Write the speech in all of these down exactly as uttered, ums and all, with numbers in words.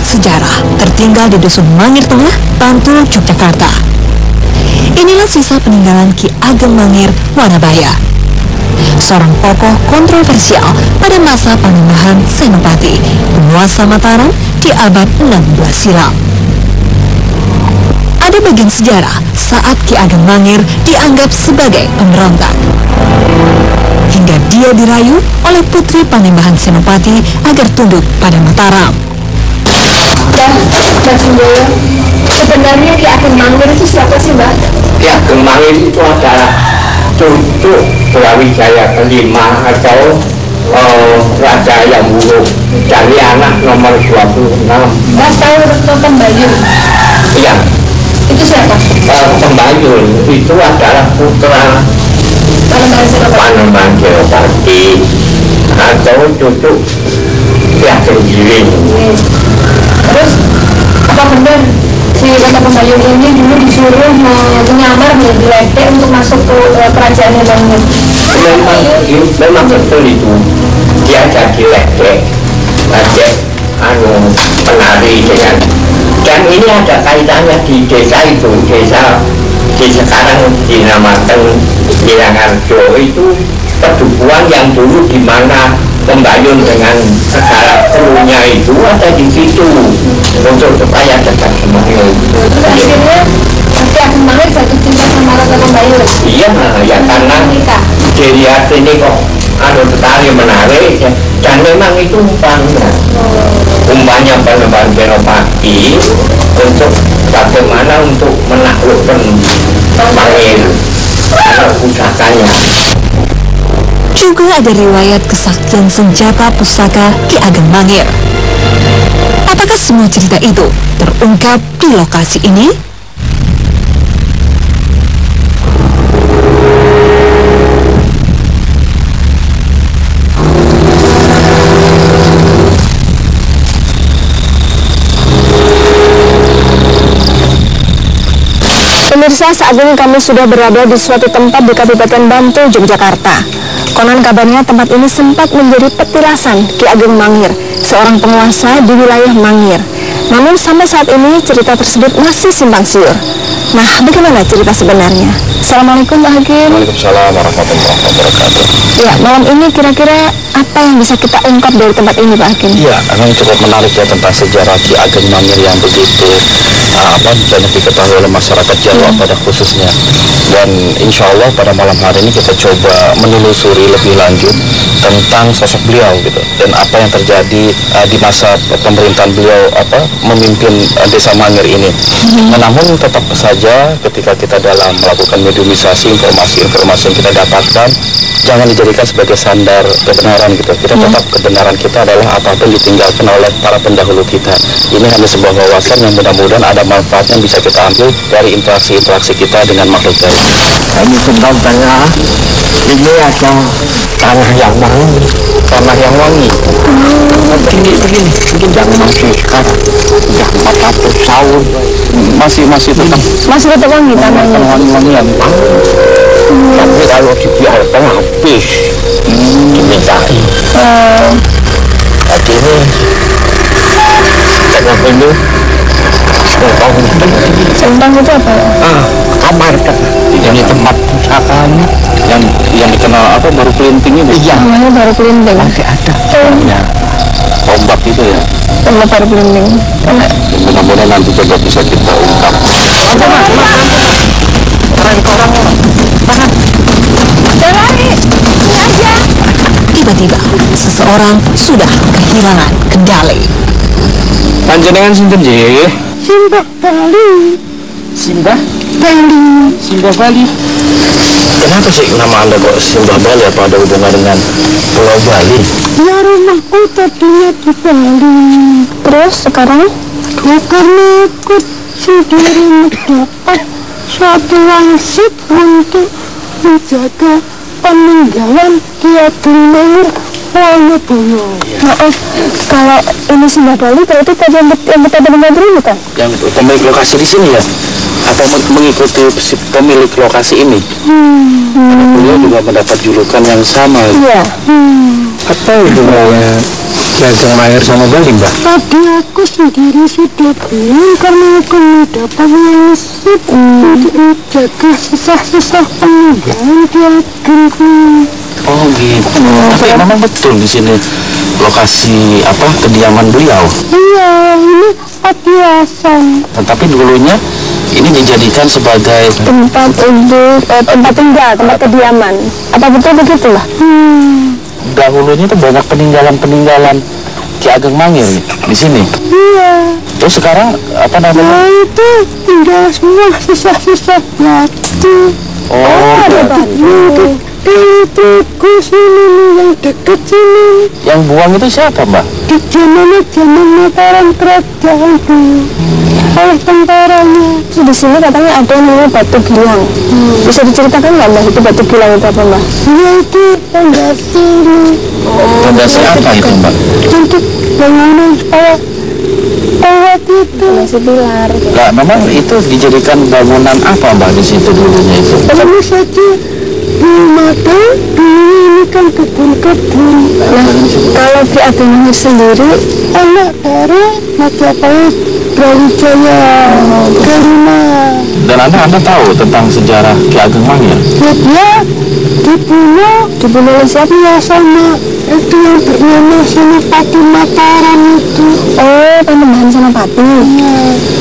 Artefak sejarah tertinggal di Dusun Mangir Tengah, Bantul, Yogyakarta. Inilah sisa peninggalan Ki Ageng Mangir Wanabaya, seorang tokoh kontroversial pada masa Panembahan Senopati, penguasa Mataram di abad enam belas silam. Ada bagian sejarah saat Ki Ageng Mangir dianggap sebagai pemberontak, hingga dia dirayu oleh putri Panembahan Senopati agar tunduk pada Mataram. Dan Mbak Sundoyo, sebenarnya Ki Ageng Mangir itu siapa sih, Mbak? Ki Ageng Mangir itu adalah cucu Brawijaya kelima atau uh, Raja yang buruk dari anak nomor dua puluh enam. Mbak tahu Retno Tembayun? Iya. Itu siapa? Uh, Tembayun itu adalah putra Panembahan Senopati atau cucu Ki Ageng Giring. Hmm. Terus apa benar si Retno Tembayun ini dulu disuruh menyamar menjadi ledek untuk masuk ke uh, kerajaan Mangir? Memang, memang betul itu. Dia jadi ledek, ledek anu penari dengan, dan ini ada kaitannya di desa itu, desa di sekarang dinamakan Mirangarjo itu pedukuhan yang dulu di mana Tembayun dengan segala krunya itu ada di situ untuk supaya dekat semuanya. Akhirnya Ki Ageng Mangir jatuh cinta sama Retno Tembayun. Iya, ya karena dilihat ini kok anu sekali menarik ya. Dan memang itu umpanya umpanya Panembahan Senopati untuk bagaimana untuk menaklukkan Mangir karena pusakanya. Juga ada riwayat kesaktian senjata pusaka Ki Ageng Mangir. Apakah semua cerita itu terungkap di lokasi ini? Pemirsa, saat ini kami sudah berada di suatu tempat di Kabupaten Bantul, Yogyakarta. Konon kabarnya tempat ini sempat menjadi petilasan Ki Ageng Mangir, seorang penguasa di wilayah Mangir. Namun sampai saat ini cerita tersebut masih simpang siur. Nah, bagaimana cerita sebenarnya? Assalamualaikum Pak Hakim. Waalaikumsalam warahmatullahi wabarakatuh. Ya, malam ini kira-kira apa yang bisa kita ungkap dari tempat ini Pak Hakim? Iya, memang cukup menarik ya tentang sejarah Ki Ageng Mangir yang begitu uh, apa banyak diketahui oleh masyarakat Jawa hmm. pada khususnya. Dan insya Allah pada malam hari ini kita coba menelusuri lebih lanjut tentang sosok beliau gitu dan apa yang terjadi uh, di masa pemerintahan beliau apa memimpin uh, desa Mangir ini. Hmm. Nah, namun tetap saja ketika kita dalam melakukan mediumisasi informasi-informasi yang kita dapatkan jangan dijadikan sebagai sandar kebenaran gitu. Kita hmm. tetap kebenaran kita adalah apapun ditinggalkan oleh para pendahulu kita. Ini hanya sebuah wawasan yang mudah-mudahan ada manfaatnya yang bisa kita ambil dari interaksi-interaksi kita dengan makhluk gaib. Kami sebenarnya ini ada tanah yang wangi, tanah yang wangi. Hmm. Tinggi begini, mungkin jangan masih sekarang. Sudah empat ratus tahun masih masih tetap masih tetap wangi tanahnya. Wangi-wangian. Hmm. Tapi kalau dibiarkan habis hmm. dimintai. Hmm. Jadi ini tanah ini sentang. Sentang itu apa? Ah, kamar kan. Ini tempat pusakanya yang yang dikenal apa baru kelinting itu. Iya. Namanya baru kelinting. Masih ada. Hmm. Ya, tombak itu ya. Tombak baru kelinting. Mudah-mudahan nanti coba bisa kita ungkap. Apa mas? Orang-orang tahan. Lari, ini aja. Tiba-tiba seseorang sudah kehilangan kendali. Panjenengan sinten nggih? Simbah Bali. Simbah Bali. Simbah Bali. Kenapa sih nama Anda kok Simbah Bali? Apa ada hubungan dengan Pulau Bali? Ya, rumahku tadinya di Bali. Terus sekarang? Ya, karena aku sudah mendapat suatu wangsit untuk menjaga peninggalan Ki Ageng Mangir Wanabaya. Maaf, kalau ini Simbah Bali, berarti tadi yang berada di Madrid bukan? Yang pemilik lokasi di sini ya? Atau mengikuti si pemilik lokasi ini? Hmm. Karena beliau juga mendapat julukan yang sama. Iya. Hmm. Apa hubungannya Ki Ageng Mangir sama Bali, Mbak? Tadi aku sendiri sudah bilang karena aku mendapat nasib untuk menjaga sisa-sisa peninggalan Ki Ageng. Oh gitu. Tapi memang betul di sini lokasi apa kediaman beliau. Iya, ini Patiasan. Tetapi dulunya ini dijadikan sebagai Tempat untuk eh, tempat tinggal, tempat kediaman. Apa betul begitu lah? Hmm, dahulunya itu banyak peninggalan-peninggalan Ki Ageng Mangir di sini. iya. Terus sekarang apa namanya? Nah itu tinggal semua sisa-sisa batu. Oh, ada batu. Dari bagus ini nih yang dekat sini. yang buang itu siapa, Mbak? Di zamannya zaman Mataram kerajaan dulu. Oleh tentaranya. Terus di sini katanya ada yang namanya batu gilang. Bisa diceritakan nggak Mbak itu batu gilang itu apa Mbak? Dia itu fondasi ini Fondasi apa itu, Mbak? untuk bangunan supaya kuat itu. Masih pilar. Lah, memang itu dijadikan bangunan apa, Mbak, di situ dulunya itu? Tentu saja di mata dulu ini kan kebun-kebun. Nah, kalau Ki Ageng Mangir sendiri, Anak dari Majapahit Brawijaya kelima. Dan Anda Anda tahu tentang sejarah Ki Ageng Mangir? Ya, dia dibunuh dibunuh oleh siapa? ya sama itu yang bernama Senopati Mataram itu. Oh, Panembahan Senopati. Ya,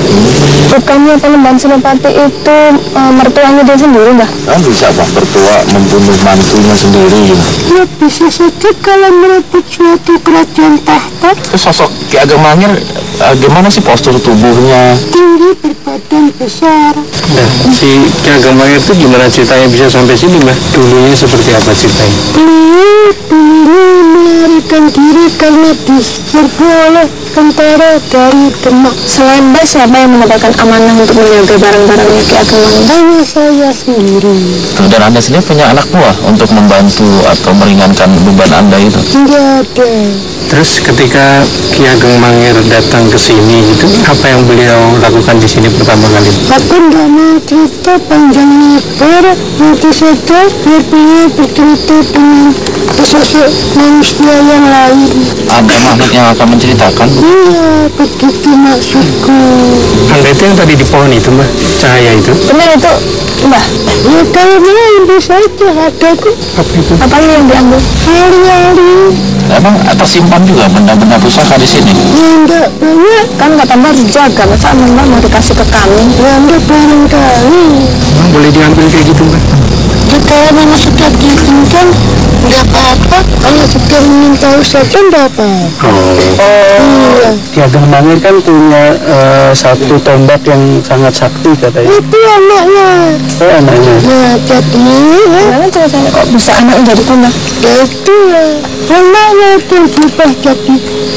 Bukannya Panembahan Senopati itu eh, mertuanya dia sendiri Mbak? Kan bisa, Pak, bertua membunuh mantunya sendiri. ya bisa saja kalau merebut suatu kerajaan tahta. Terus sosok Ki Ageng Mangir eh, gimana sih postur tubuhnya? Tinggi berbadan besar. Nah, si Ki Ageng Mangir itu gimana ceritanya bisa sampai sini, Mbak? Dulunya seperti apa ceritanya? Beliau dulu melarikan diri karena diserbu oleh tentara dari Demak. Selain Mbak, siapa yang mendapatkan amanah untuk menjaga barang-barangnya Ki Ageng Mangir? Hanya saya sendiri. Tuh, dan Anda sendiri punya anak buah untuk membantu atau meringankan beban Anda itu? Tidak ada. Terus ketika Ki Ageng Mangir datang ke sini gitu, apa yang beliau lakukan di sini pertama kali? Aku tidak mau cerita panjang lebar. Nanti saja biar beliau bercerita dengan sosok manusia yang lain. Ada makhluk yang akan menceritakan? Iya, begitu maksudku. Anda itu yang tadi di pohon itu, Mbak? Cahaya itu? Benar itu Mbak? Ya kalau mau ambil saja ada kok. Apa itu? Apa yang diambil? Hari-hari. Emang tersimpan juga benda-benda pusaka di sini? Ya enggak banyak. Kan kata Mbak dijaga, masa Mbak mau dikasih ke kami? Ya enggak barangkali. Emang boleh diambil kayak gitu, Mbak? Ya kalau memang sudah diizinkan, enggak apa-apa. Kalau sudah ingin tahu saja enggak apa-apa. Oh. Iya. Ki Ageng Mangir kan punya eh, satu tombak yang sangat sakti katanya. Itu anaknya. Oh, anaknya. Nah, jadi ya, Gimana ceritanya kok bisa anak jadi tombak? ya itu ya. Anaknya itu berubah jadi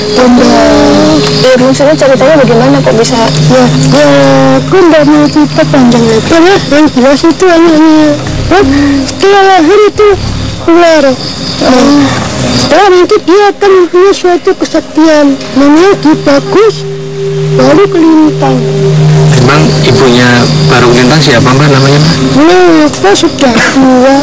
tombak. Ya maksudnya ceritanya bagaimana kok bisa? Ya, ya, aku enggak mau cerita panjang lebar ya. Yang jelas itu anaknya. Kan setelah lahir itu keluar. Nah, setelah itu dia akan punya suatu kesaktian. Namanya Ki Bagus baru kelintang. Memang ibunya Baru Lintang siapa, Mbak, namanya, Mbak? Lupa sudah tua.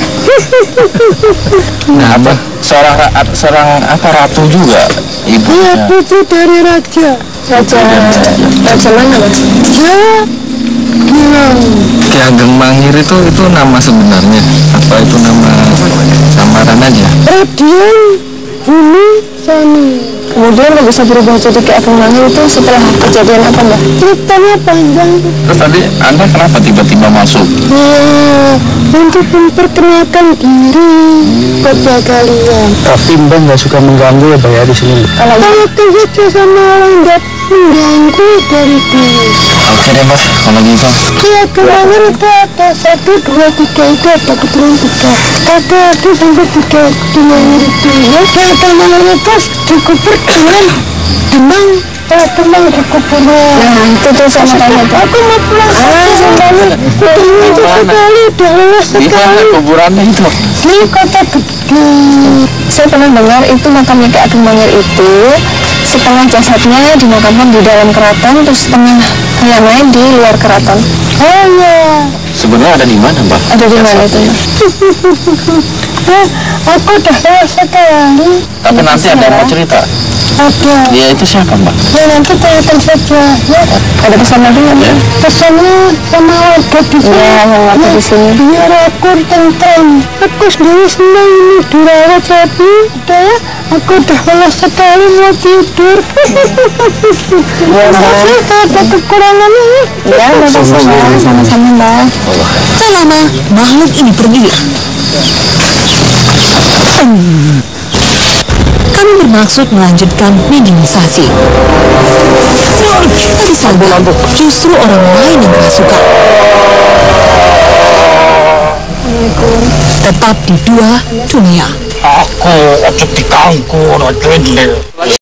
Nah, apa? Seorang ra- seorang apa ratu juga Dia ibunya. putri dari raja. Raja, raja mana Mbak? Ya, bilang Ki Ageng Mangir itu itu nama sebenarnya apa itu nama samaran aja? Radian Bumi Sani. Kemudian kok bisa berubah jadi Ki Ageng Mangir itu setelah kejadian apa Mbak? Ceritanya panjang. Terus tadi Anda kenapa tiba-tiba masuk? Ya, untuk memperkenalkan diri kepada kalian. Tapi Mbak nggak suka mengganggu ya, Mbak, ya, di sini. Kalau Kalau kerja sama orang nggak mengganggu dari diri. Oke deh, Mas, kalau gitu. Ya, kemarin itu ada satu, dua, tiga itu ada keturunan tiga. Ada ada sampai tiga keturunan itu. Ya, kayak kemarin itu dikubur dengan demang. Oh, demang dikuburnya. nah itu tuh sama tanya tuh. Aku mau pulang saja sembali. Kuburnya itu sekali, udah lelah Di mana sekali. kuburannya itu? Di kota gede. Saya pernah dengar itu makamnya Ki Ageng Mangir itu setengah jasadnya dimakamkan di dalam keraton, terus setengah yang lain di luar keraton. Oh ya, Sebenarnya ada di mana, Mbak? Ada di mana itu Mbak? Ya, aku udah lewat sekali. Tapi nanti ada yang mau cerita. Ada. Dia itu siapa, Mbak? Ya nanti kelihatan saja. Ya. Ada pesan lagi nggak? Ya. Pesannya sama warga di sini. Ya, yang warga di sini. Biar aku tentram. Aku sendiri senang ini dirawat tapi udah ya. Aku udah lelah sekali mau tidur. Ya, Maaf ya kalau ada kekurangannya. Ya, sama-sama, sama-sama Mbak. Tak lama, makhluk ini pergi. Hmm. Kami bermaksud melanjutkan mediumisasi. Tapi sahabat, justru orang lain yang kerasukan. Tetap di dua dunia. Aku ojo diganggu, ojo